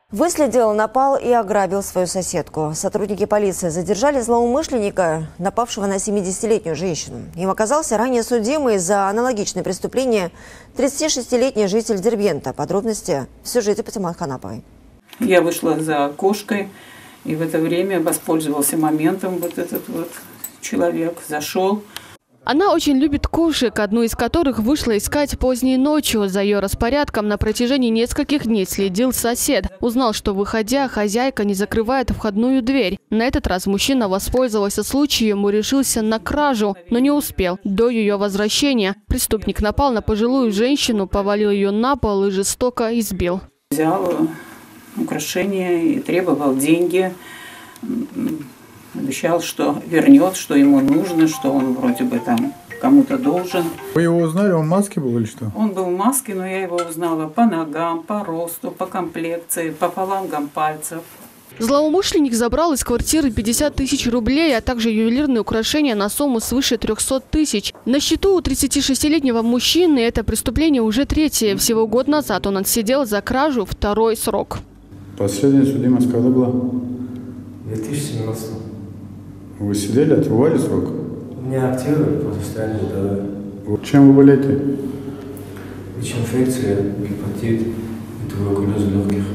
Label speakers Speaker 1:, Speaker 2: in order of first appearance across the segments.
Speaker 1: Выследил, напал и ограбил свою соседку. Сотрудники полиции задержали злоумышленника, напавшего на 70-летнюю женщину. Им оказался ранее судимый за аналогичное преступление 36-летний житель Дербента. Подробности в сюжете Патимат Ханаповой.
Speaker 2: Я вышла за кошкой, и в это время воспользовался моментом вот этот вот человек, зашел.
Speaker 3: Она очень любит кошек, одну из которых вышла искать поздней ночью. За ее распорядком на протяжении нескольких дней следил сосед. Узнал, что, выходя, хозяйка не закрывает входную дверь. На этот раз мужчина воспользовался случаем и решился на кражу, но не успел. До ее возвращения преступник напал на пожилую женщину, повалил ее на пол и жестоко избил.
Speaker 2: Взял украшения и требовал деньги. Обещал, что вернет, что ему нужно, что он вроде бы там кому-то должен.
Speaker 4: Вы его узнали? Он в маске был или что?
Speaker 2: Он был в маске, но я его узнала по ногам, по росту, по комплекции, по фалангам пальцев.
Speaker 3: Злоумышленник забрал из квартиры 50 тысяч рублей, а также ювелирные украшения на сумму свыше 300 тысяч. На счету у 36-летнего мужчины это преступление уже третье. Всего год назад он отсидел за кражу второй срок.
Speaker 4: Последняя судимость когда была?
Speaker 5: 2017.
Speaker 4: Вы сидели, отбывали срок?
Speaker 5: У меня активы по состоянию здоровья.
Speaker 4: Чем вы болеете?
Speaker 5: ВИЧ-инфекция, гепатит и туберкулез легких.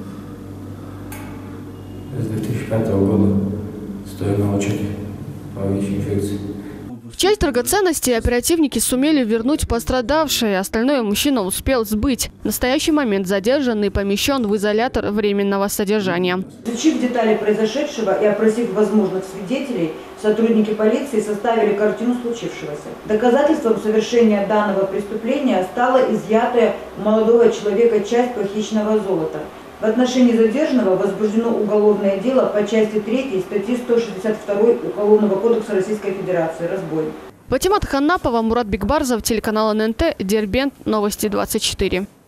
Speaker 5: С 2005 года стою на очереди по ВИЧ-инфекции.
Speaker 3: Часть драгоценностей оперативники сумели вернуть пострадавшей, остальное мужчина успел сбыть. В настоящий момент задержанный помещен в изолятор временного содержания.
Speaker 6: Изучив детали произошедшего и опросив возможных свидетелей, сотрудники полиции составили картину случившегося. Доказательством совершения данного преступления стала изъятая у молодого человека часть похищенного золота. В отношении задержанного возбуждено уголовное дело по части 3 статьи 162 Уголовного кодекса Российской Федерации «Разбой».
Speaker 3: Патимат Ханапова, Мурат Бекбарзов, телеканал ННТ, Дербент, Новости 24.